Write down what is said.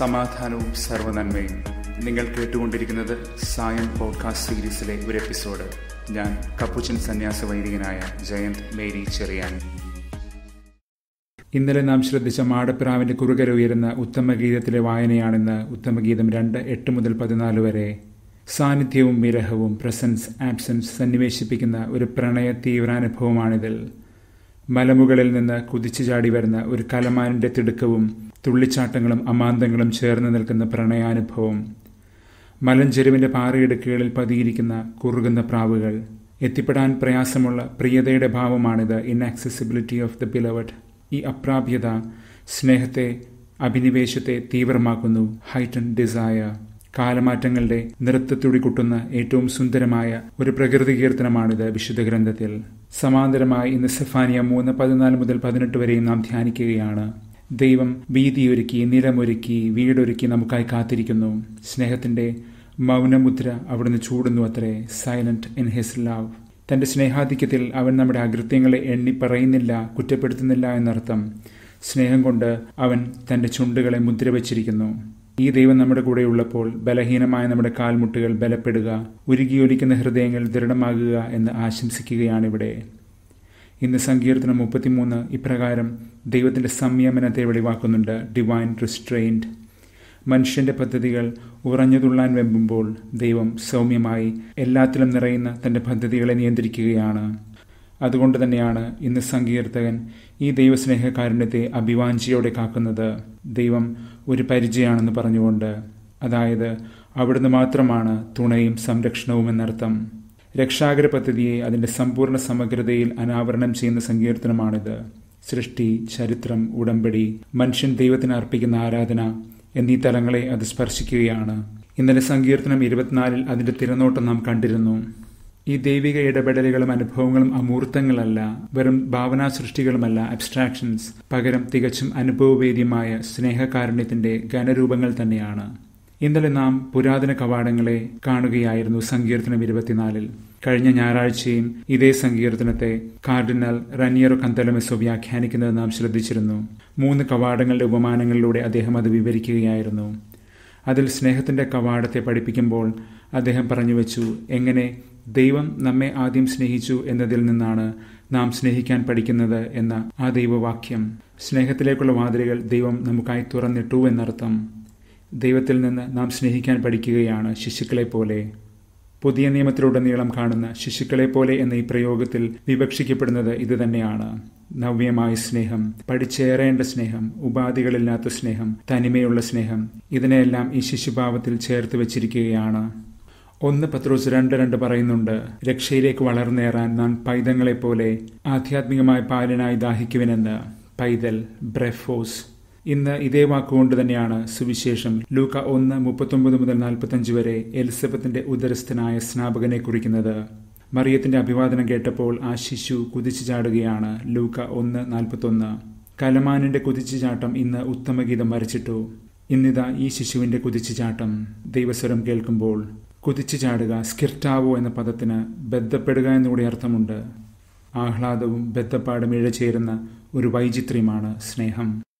സമാധാനവും സർവ്വനന്മയും. നിങ്ങൾ കേട്ടുകൊണ്ടിരിക്കുന്നത് സായം പോഡ്കാസ്റ്റ് സീരീസിലെ ഒരു എപ്പിസോഡ്. ഞാൻ കപ്പുച്ചൻ സന്യാസ വൈദികനായ ജയന്ത് മേരി ചെറിയാൻ. ഇന്നലെ നാം ശ്രദ്ധിച്ച മാടപ്പിറാവിന്റെ കുറുകര ഉയരുന്ന ഉത്തമഗീതത്തിലെ വായനയാണിന്ന്. ഉത്തമഗീതം 2:8-14 വരെ. സാന്നിധ്യവും വിരഹവും, പ്രസൻസ് ആബ്സെൻസ് സന്നിവേശിപ്പിക്കുന്ന ഒരു പ്രണയ തീവ്രാനുഭവമാണിതിൽ. മലമുകളിൽ നിന്ന് കുതിച്ചു ചാടി വരുന്ന ഒരു കലമാനിന്റെ തിടുക്കവും തുള്ളിച്ചാട്ടങ്ങളും അമാന്തങ്ങളും ചേർന്ന് നിൽക്കുന്ന പ്രണയാനുഭവം. മലഞ്ചെരുവിന്റെ പാറയിടുക്കുകളിൽ പതിയിരിക്കുന്ന കുറുകുന്ന പ്രാവുകൾ. എത്തിപ്പെടാൻ പ്രയാസമുള്ള പ്രിയതയുടെ ഭാവമാണിത്. Inaccessibility of the beloved. ഈ അപ്രാപ്യത സ്നേഹത്തെ, അഭിനിവേശത്തെ തീവ്രമാക്കുന്നു. Heighten desire. കാലമാറ്റങ്ങളുടെ നൃത്തത്തുടി കുട്ടുന്ന ഏറ്റവും സുന്ദരമായ ഒരു പ്രകൃതി കീർത്തനമാണിത് വിശുദ്ധ ഗ്രന്ഥത്തിൽ. സമാന്തരമായി ഇന്ന് സെഫാനിയ 3:14-18 വരെയും നാം ധ്യാനിക്കുകയാണ്. ദൈവം വീതിയൊരുക്കി, നിലമൊരുക്കി, വീടൊരുക്കി നമുക്കായി കാത്തിരിക്കുന്നു. സ്നേഹത്തിന്റെ മൗനമുദ്ര അവിടുന്ന് ചൂടുന്നു അത്രേ. Silent in his love. തന്റെ സ്നേഹാധിക്യത്തിൽ അവൻ നമ്മുടെ അകൃത്യങ്ങളെ എണ്ണി പറയുന്നില്ല, കുറ്റപ്പെടുത്തുന്നില്ല എന്നർത്ഥം. സ്നേഹം കൊണ്ട് അവൻ തന്റെ ചുണ്ടുകളെ മുദ്ര വച്ചിരിക്കുന്നു. ഈ ദൈവം നമ്മുടെ കൂടെ ഉള്ളപ്പോൾ ബലഹീനമായ നമ്മുടെ കാൽമുട്ടുകൾ ബലപ്പെടുക, ഉരുകിയൊലിക്കുന്ന ഹൃദയങ്ങൾ ദൃഢമാകുക എന്ന് ആശംസിക്കുകയാണിവിടെ. ഇന്ന് സങ്കീർത്തനം 33 ഇപ്രകാരം ദൈവത്തിന്റെ സംയമനത്തെ വെളിവാക്കുന്നുണ്ട്. ഡിവൈൻ റിസ്ട്രെയിൻറ്റ്. മനുഷ്യന്റെ പദ്ധതികൾ ഉറഞ്ഞുതുള്ളാൻ വെമ്പുമ്പോൾ ദൈവം സൗമ്യമായി എല്ലാത്തിലും നിറയുന്ന തന്റെ പദ്ധതികളെ നിയന്ത്രിക്കുകയാണ്. അതുകൊണ്ട് തന്നെയാണ് ഇന്ന് സങ്കീർത്തകൻ ഈ ദൈവസ്നേഹകാരുണ്യത്തെ അഭിവാഞ്ചിയോടെ കാക്കുന്നത്. ദൈവം ഒരു പരിചയാണെന്ന് പറഞ്ഞുകൊണ്ട്, അതായത് അവിടുന്ന് മാത്രമാണ് തുണയും സംരക്ഷണവും എന്നർത്ഥം. രക്ഷാകര പദ്ധതിയെ അതിന്റെ സമ്പൂർണ്ണ സമഗ്രതയിൽ അനാവരണം ചെയ്യുന്ന സങ്കീർത്തനമാണിത്. സൃഷ്ടി, ചരിത്രം, ഉടമ്പടി, മനുഷ്യൻ ദൈവത്തിന് അർപ്പിക്കുന്ന ആരാധന എന്നീ തലങ്ങളെ അത് സ്പർശിക്കുകയാണ്. ഇന്നലെ സങ്കീർത്തനം 24 അതിന്റെ തിരനോട്ടം നാം കണ്ടിരുന്നു. ഈ ദൈവിക ഇടപെടലുകളും അനുഭവങ്ങളും അമൂർത്തങ്ങളല്ല, വെറും ഭാവനാ സൃഷ്ടികളുമല്ല, അബ്സ്ട്രാക്ഷൻസ്. പകരം തികച്ചും അനുഭവവേദ്യമായ സ്നേഹകാരുണ്യത്തിന്റെ ഘനരൂപങ്ങൾ തന്നെയാണ്. ഇന്നലെ നാം പുരാതന കവാടങ്ങളെ കാണുകയായിരുന്നു സങ്കീർത്തനം 24. കഴിഞ്ഞ ഞായറാഴ്ചയും ഇതേ സങ്കീർത്തനത്തെ കാർഡിനൽ റനിയറോ കന്തലമെസോ വ്യാഖ്യാനിക്കുന്നത് നാം ശ്രദ്ധിച്ചിരുന്നു. 3 കവാടങ്ങളുടെ ഉപമാനങ്ങളിലൂടെ അദ്ദേഹം അത് വിവരിക്കുകയായിരുന്നു. അതിൽ സ്നേഹത്തിന്റെ കവാടത്തെ പഠിപ്പിക്കുമ്പോൾ അദ്ദേഹം പറഞ്ഞു വെച്ചു, എങ്ങനെ ദൈവം നമ്മെ ആദ്യം സ്നേഹിച്ചു എന്നതിൽ നിന്നാണ് നാം സ്നേഹിക്കാൻ പഠിക്കുന്നത് എന്ന ആ ദൈവവാക്യം. സ്നേഹത്തിലേക്കുള്ള വാതിലുകൾ ദൈവം നമുക്കായി തുറന്നിട്ടു എന്നർത്ഥം. ദൈവത്തിൽ നിന്ന് നാം സ്നേഹിക്കാൻ പഠിക്കുകയാണ്, ശിശുക്കളെ പോലെ. പുതിയ നിയമത്തിലുടനീളം കാണുന്ന ശിശുക്കളെ പോലെ എന്ന ഈ പ്രയോഗത്തിൽ വിവക്ഷിക്കപ്പെടുന്നത് ഇതുതന്നെയാണ്. നവ്യമായ സ്നേഹം, പഠിച്ചേറേണ്ട സ്നേഹം, ഉപാധികളില്ലാത്ത സ്നേഹം, തനിമയുള്ള സ്നേഹം, ഇതിനെയെല്ലാം ഈ ശിശുഭാവത്തിൽ ചേർത്ത് വെച്ചിരിക്കുകയാണ്. 1 പത്രോസ് 2:2 പറയുന്നുണ്ട്, രക്ഷയിലേക്ക് വളർന്നേറാൻ നാം പൈതങ്ങളെപ്പോലെ ആധ്യാത്മികമായ പാലിനായി ദാഹിക്കുവിനെന്ന്. പൈതൽ, ബ്രെഫോസ്. ഇന്ന് ഇതേ വാക്കുകൊണ്ട് തന്നെയാണ് സുവിശേഷം ലൂക്ക 1:39-45 വരെ എലിസബത്തിന്റെ ഉദരസ്ഥനായ സ്നാപകനെ കുറിക്കുന്നത്. മറിയത്തിന്റെ അഭിവാദനം കേട്ടപ്പോൾ ആ ശിശു കുതിച്ചു ചാടുകയാണ്. ലൂക്ക 1:41. കലമാനിന്റെ കുതിച്ചുചാട്ടം ഇന്ന് ഉത്തമഗീതം വരച്ചിട്ടു. ഇന്നിതാ ഈ ശിശുവിന്റെ കുതിച്ചുചാട്ടം. ദൈവസ്വരം കേൾക്കുമ്പോൾ കുതിച്ചു ചാടുക. സ്കിർട്ടാവോ എന്ന പദത്തിന് ബന്ധപ്പെടുക എന്നുകൂടി അർത്ഥമുണ്ട്. ആഹ്ലാദവും ബദ്ധപ്പാടും ഇഴചേരുന്ന ഒരു വൈചിത്ര്യമാണ് സ്നേഹം.